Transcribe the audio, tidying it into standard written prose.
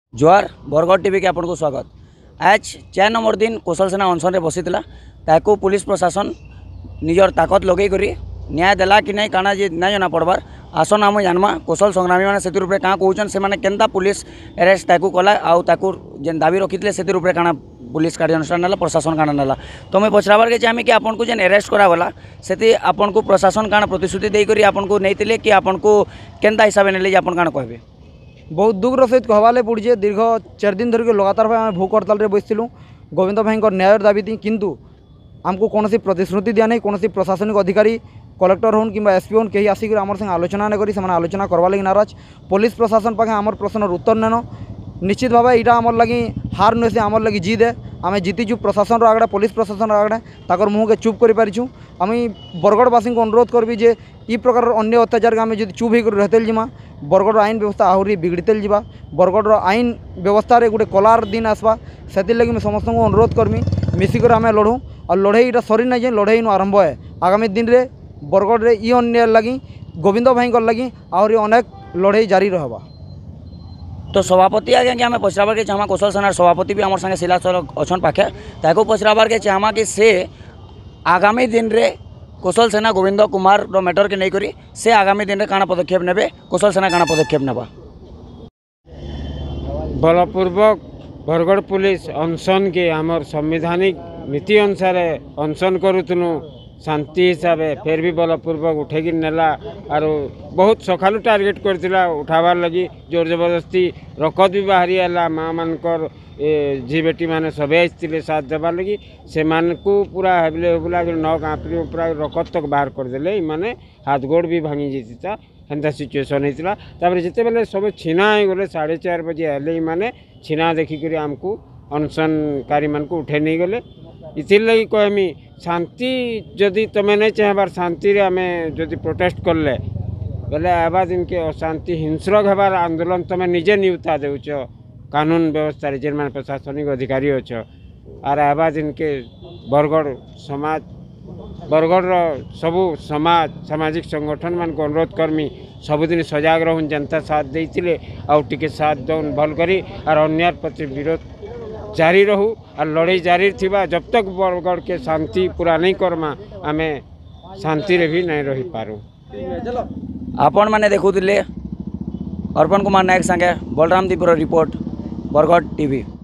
जोहार बरगढ़ टीवी के आपको स्वागत। आज 4 नंबर दिन कौशल सेना अनशन में बसीला ताकू पुलिस प्रशासन निजर ताकत लगे करी न्याय देला कि नहीं काना जे ना जना पड़बार आसन आम जानमा कौशल संग्रामी मैंने से क्या कहन से मैंने पुलिस अरेस्ट ताकू कला आउ ताकू जेन दाबी रखी से काना पुलिस कार्यानुष्ठान नाला प्रशासन काना नाला। तो मैं पचराबार के चाहमी कि आपन को जेन अरेस्ट करागला से आपन को प्रशासन काना प्रतिश्रुति देकर आपन को नहीं कि आपन को केनता हिसाब से नहीं आपन काना कहबे। बहुत दुखर सहित कहवाले पड़े दीर्घ 4 दिन धरिक लगातार भाव आम भूख हड़ताल बसलु गोविंद भाई न्याय दाबी थी किंतु आमको कौन प्रतिश्रुति दिया नहीं कौन प्रशासनिक अधिकारी कलेक्टर होन कि एसपी होन कहीं आसिक आम संगे आलोचना नहीं करी से आलोचना करवा लगी नाराज पुलिस प्रशासन पाखे आमर प्रश्नर उत्तर नेन निश्चित भाव यहाँ आमर लगी हार नुहे से आमर लगी जीत है आम जीतीचु प्रशासन आगड़े पुलिस प्रशासन आगड़े ताकर मुँह के चुप कर पारिछुँ। आम बरगढ़वासी को अनुरोध करबी जे ई प्रकार अन्य अत्याचार के आम जो चुप होकर रहते जिमा बरगढ़ आईन व्यवस्था आहरी बिगड़ते जा बरगढ़ आईन व्यवस्था गोटे कलार दिन आसवा से लगी मैं समस्त को अनुरोध करमी मिसिकर आम लड़ू और लड़े यहाँ सरी ना जे लड़े आरंभ है आगामी दिन में बरगढ़ रे ई अन्याय लगी गोविंद भाई लगी आहरी अनेक लड़े जारी रहबा। तो सभापति आगे कि आम पचराबार के चाहमा कौशल सेनार सभापति भी आम संगे शिलाचल अच्छन पाखे ताको पचराबार के चाहमा कि से आगामी दिन रे कौशल सेना गोविंद कुमार मैटर के नहीं करी से आगामी दिन रे काना पदक्षेप नेबे कौशल सेना काना पदक्षेप नेबा। बलपूर्वक बरगढ़ पुलिस अनशन के आमर संवैधानिक नीति अनुसार अनशन करूँ शांति हिसाब से फिर भी बलपूर्वक उठेगी नेला और बहुत सकालू टार्गेट करथिला उठाबार लगी जोर जबरदस्ती रकत भी बाहरी आला माँ मानकर झी बेटी माने सब आते साथ देवार लगी से को पूरा हेबले हेबुला नख आँपरी पूरा रकत तक बाहर करदे माने हाथ गोड़ भी भांगी जाता हेन्ता सिचुएसन होता तापर जिते बेले सब छीना हो गले 4:30 बजे हेले माने छीना देखिक आमको अनशनकारी मान को उठे नहीं गले इथिर लगी कहमी शांति जदि तुम्हें नहीं चाहबार शांति रे आमे जदि प्रोटेस्ट करले बेले आबा दिन के अशांति हिंस्रक हबार आंदोलन तुम्हें निजे नियुक्ता देउछ कानून व्यवस्था जेन मान प्रशासनिक अधिकारी अच्छ आर आबा दिन के बरगढ़ समाज बरगढ़ सबू समाज सामाजिक संगठन मान को अनुरोध करमी सबुदिन सजाग रहूँ जनता साथ देते आउ टिके साथ दौन भल करी और अन्याय प्रति विरोध जारी रहू और लड़ाई जारी थिबा जब तक बरगढ़ के शांति पूरा नहीं करमा आमे शांति रे भी नहीं रही पारू। आपण माने देखुतिले अर्पण कुमार नायक संगे बलराम दीपुर रिपोर्ट बरगढ़ टीवी।